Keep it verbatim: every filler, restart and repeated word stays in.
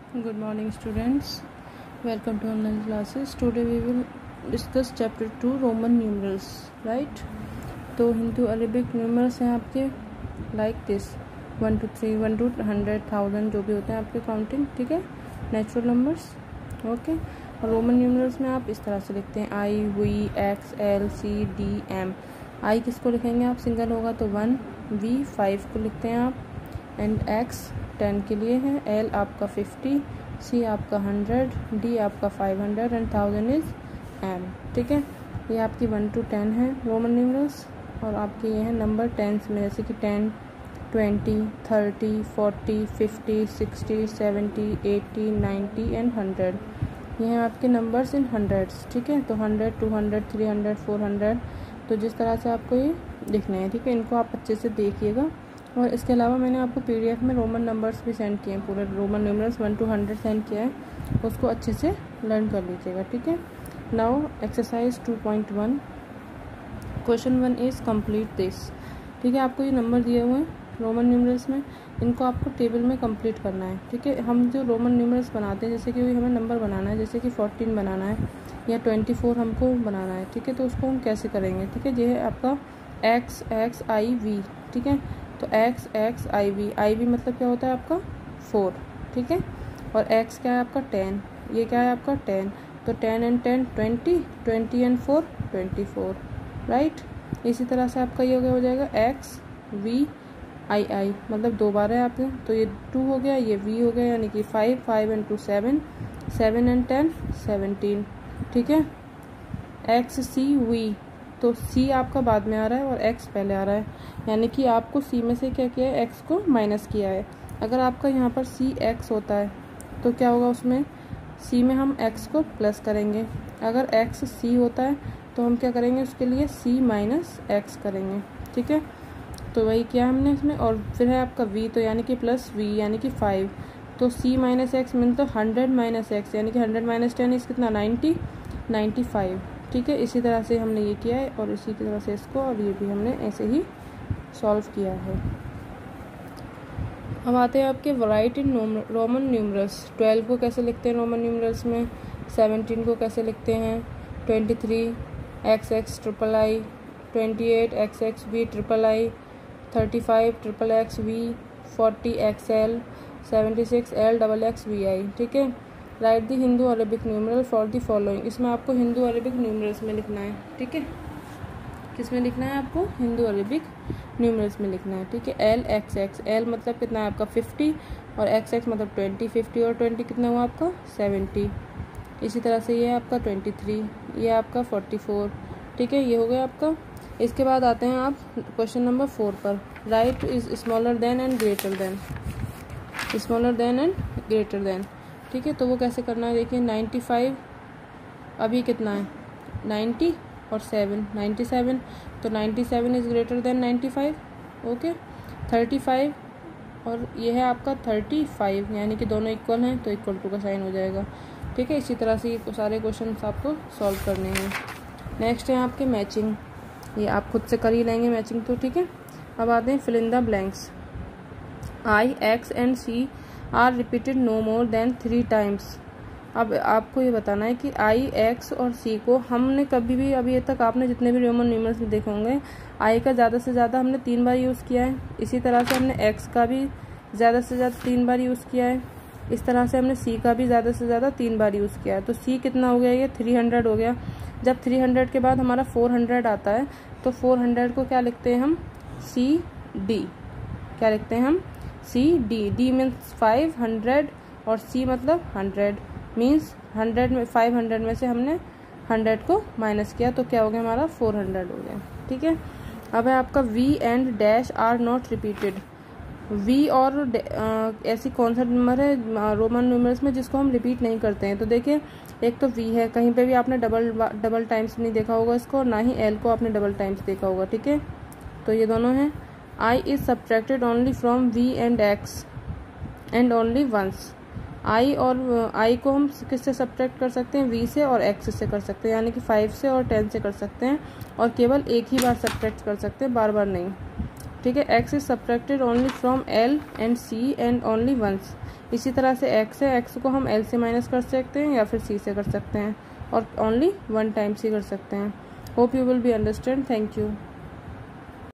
Good morning students, welcome to online classes. Today we will discuss chapter two Roman numerals, right? तो Hindu Arabic numerals हैं आपके like this one two three one to hundred thousand जो भी होते हैं आपके counting, ठीक है, नेचुरल नंबर्स, ओके। और रोमन न्यूमरल्स में आप इस तरह से लिखते हैं I V X L C D M. I किसको लिखेंगे आप, सिंगल होगा तो वन, वी फाइव को लिखते हैं आप, एंड एक्स टेन के लिए है, एल आपका फिफ्टी, सी आपका हंड्रेड, डी आपका five hundred and thousand is M, ठीक है। ये आपकी वन टू टेन है रोमन न्यूमरल्स, और आपके ये हैं नंबर टेंस में, जैसे कि ten, twenty, thirty, forty, fifty, sixty, seventy, eighty, ninety and hundred. ये हैं आपके नंबर्स इन हंड्रेड्स, ठीक है। तो hundred, two hundred, three hundred, four hundred, तो जिस तरह से आपको ये लिखने हैं, ठीक है। इनको आप अच्छे से देखिएगा। और इसके अलावा मैंने आपको पीडीएफ में रोमन नंबर्स भी सेंड किए हैं, पूरे Roman numerals one to hundred send किया है, उसको अच्छे से लर्न कर लीजिएगा, ठीक है। Now exercise two point one, question one is complete this, ठीक है। आपको ये नंबर दिए हुए हैं रोमन न्यूमरल्स में, इनको आपको टेबल में कंप्लीट करना है, ठीक है। हम जो रोमन न्यूमरल्स बनाते हैं, जैसे कि हमें नंबर बनाना है, जैसे कि फोर्टीन बनाना है या ट्वेंटी फोर हमको बनाना है, ठीक है। तो उसको हम कैसे करेंगे, ठीक है। ये है आपका एक्स एक्स आई वी, ठीक है। तो X X I V, I V मतलब क्या होता है आपका फोर, ठीक है। और एक्स क्या है आपका टेन, ये क्या है आपका टेन, तो ten and ten twenty, twenty and four twenty four, right. इसी तरह से आपका ये हो गया हो जाएगा एक्स वी आई आई, मतलब दो बार है आपके, तो ये टू हो गया, ये वी हो गया, यानी कि five, five and two seven, seven and ten seventeen, ठीक है। एक्स सी वी, तो सी आपका बाद में आ रहा है और एक्स पहले आ रहा है, यानी कि आपको सी में से क्या किया है, एक्स को माइनस किया है। अगर आपका यहाँ पर सी एक्स होता है तो क्या होगा, उसमें सी में हम एक्स को प्लस करेंगे। अगर एक्स सी होता है तो हम क्या करेंगे, उसके लिए सी माइनस एक्स करेंगे, ठीक है। तो वही किया हमने इसमें। और फिर है आपका वी, तो यानी कि प्लस वी यानी कि फाइव, तो सी माइनस एक्स मीन तो हंड्रेड माइनस एक्स, यानी कि हंड्रेड माइनस टेन इस कितना नाइन्टी, नाइन्टी फाइव, ठीक है। इसी तरह से हमने ये किया है और इसी तरह से इसको, और ये भी हमने ऐसे ही सॉल्व किया है। अब आते हैं आपके वराइटी रोमन न्यूमरल्स। ट्वेल्व को कैसे लिखते हैं रोमन न्यूमरल्स में, सेवनटीन को कैसे लिखते हैं, twenty three X X triple I, twenty eight X X V triple I, thirty five triple X V, forty X L, seventy six L double X V I, ठीक है। Write the Hindu Arabic numeral for the following, इसमें आपको Hindu Arabic numerals में लिखना है, ठीक है। किस में लिखना है आपको, हिंदू अरेबिक न्यूमरल्स में लिखना है, ठीक है। एल एक्स एक्स, एल मतलब कितना है आपका फिफ्टी, और एक्स एक्स मतलब ट्वेंटी, फिफ्टी और ट्वेंटी कितना हुआ आपका सेवेंटी। इसी तरह से ये आपका ट्वेंटी थ्री, ये आपका फोर्टी फोर, ठीक है। ये हो गया आपका। इसके बाद आते हैं आप क्वेश्चन नंबर फोर पर, right is smaller than and greater than, smaller than and greater than, ठीक है। तो वो कैसे करना है, देखिए नाइन्टी फाइव अभी कितना है नाइन्टी और सेवन, नाइन्टी सेवन, तो ninety seven is greater than ninety five, okay. Thirty five और ये है आपका थर्टी फाइव, यानी कि दोनों इक्वल हैं तो इक्वल टू का साइन हो जाएगा, ठीक है। इसी तरह से ये सारे क्वेश्चन आपको सॉल्व करने हैं। नेक्स्ट है आपके मैचिंग, ये आप खुद से कर ही लेंगे मैचिंग तो, ठीक है। अब आते हैं fill in the blanks. I X and C are repeated no more than three times. अब आपको ये बताना है कि आई एक्स और सी को हमने कभी भी, अभी तक आपने जितने भी रोमन न्यूमरल्स में देखे होंगे, आई का ज़्यादा से ज़्यादा हमने तीन बार यूज़ किया है। इसी तरह से हमने एक्स का भी ज़्यादा से ज़्यादा तीन बार यूज़ किया है। इस तरह से हमने सी का भी ज़्यादा से ज़्यादा तीन बार यूज़ किया है। तो सी कितना हो गया, ये थ्री हंड्रेड हो गया। जब थ्री हंड्रेड के बाद हमारा फोर हंड्रेड आता है तो फोर हंड्रेड को क्या लिखते हैं हम, सी डी, क्या लिखते हैं हम, C D. D means five hundred और सी मतलब हंड्रेड, मीन्स हंड्रेड में फाइव हंड्रेड में से हमने हंड्रेड को माइनस किया, तो क्या हो गया हमारा फोर हंड्रेड हो गया, ठीक है। अब है आपका V and dash are not repeated. V और आ, ऐसी कौन सा नंबर है रोमन न्यूमरल्स में जिसको हम रिपीट नहीं करते हैं, तो देखिए एक तो वी है, कहीं पे भी आपने डबल डबल टाइम्स नहीं देखा होगा इसको, ना ही एल को आपने डबल टाइम्स देखा होगा, ठीक है। तो ये दोनों हैं। I is subtracted only from V and X and only once. I और आई को हम किससे सब्ट्रैक्ट कर सकते हैं, वी से और एक्स से कर सकते हैं, यानी कि फाइव से और टेन से कर सकते हैं, और केवल एक ही बार सब्ट्रैक्ट कर सकते हैं, बार बार नहीं, ठीक है। X is subtracted only from L and C and only once. इसी तरह से एक्स है, एक्स को हम एल से माइनस कर सकते हैं या फिर सी से कर सकते हैं और ओनली वन टाइम्स ही कर सकते हैं। Hope you will be understand. Thank you.